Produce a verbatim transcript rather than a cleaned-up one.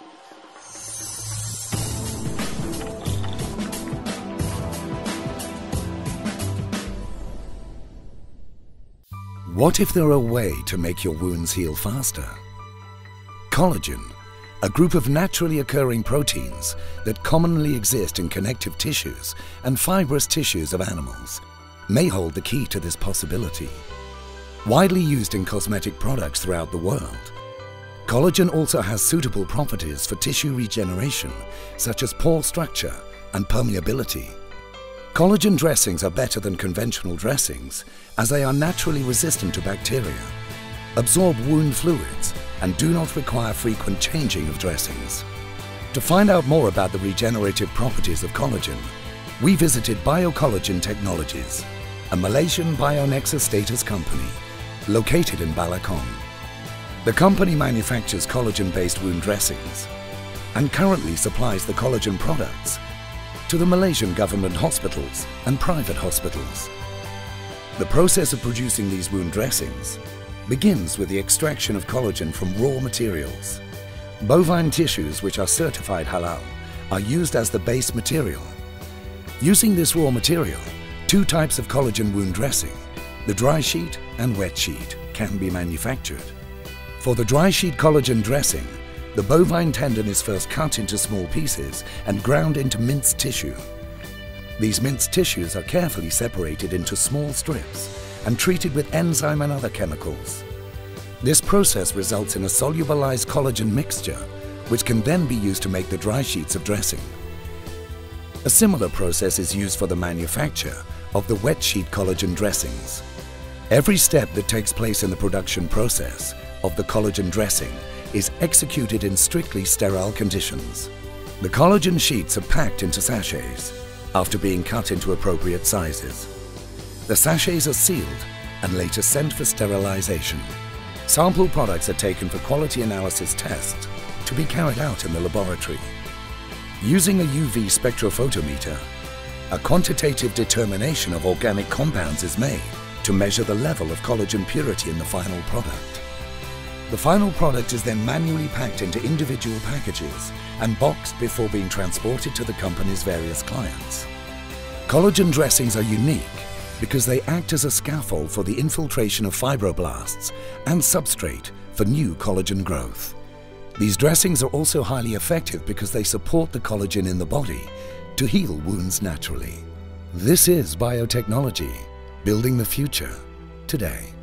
What if there were a way to make your wounds heal faster? Collagen, a group of naturally occurring proteins that commonly exist in connective tissues and fibrous tissues of animals, may hold the key to this possibility. Widely used in cosmetic products throughout the world, collagen also has suitable properties for tissue regeneration, such as pore structure and permeability. Collagen dressings are better than conventional dressings as they are naturally resistant to bacteria, absorb wound fluids, and do not require frequent changing of dressings. To find out more about the regenerative properties of collagen, we visited BioCollagen Technologies, a Malaysian Bionexus status company located in Balakong. The company manufactures collagen-based wound dressings and currently supplies the collagen products to the Malaysian government hospitals and private hospitals. The process of producing these wound dressings begins with the extraction of collagen from raw materials. Bovine tissues, which are certified halal, are used as the base material. Using this raw material, two types of collagen wound dressing, the dry sheet and wet sheet, can be manufactured. For the dry sheet collagen dressing, the bovine tendon is first cut into small pieces and ground into minced tissue. These minced tissues are carefully separated into small strips and treated with enzyme and other chemicals. This process results in a solubilized collagen mixture, which can then be used to make the dry sheets of dressing. A similar process is used for the manufacture of the wet sheet collagen dressings. Every step that takes place in the production process of the collagen dressing is executed in strictly sterile conditions. The collagen sheets are packed into sachets after being cut into appropriate sizes. The sachets are sealed and later sent for sterilization. Sample products are taken for quality analysis tests to be carried out in the laboratory. Using a U V spectrophotometer, a quantitative determination of organic compounds is made to measure the level of collagen purity in the final product. The final product is then manually packed into individual packages and boxed before being transported to the company's various clients. Collagen dressings are unique because they act as a scaffold for the infiltration of fibroblasts and substrate for new collagen growth. These dressings are also highly effective because they support the collagen in the body to heal wounds naturally. This is biotechnology, building the future today.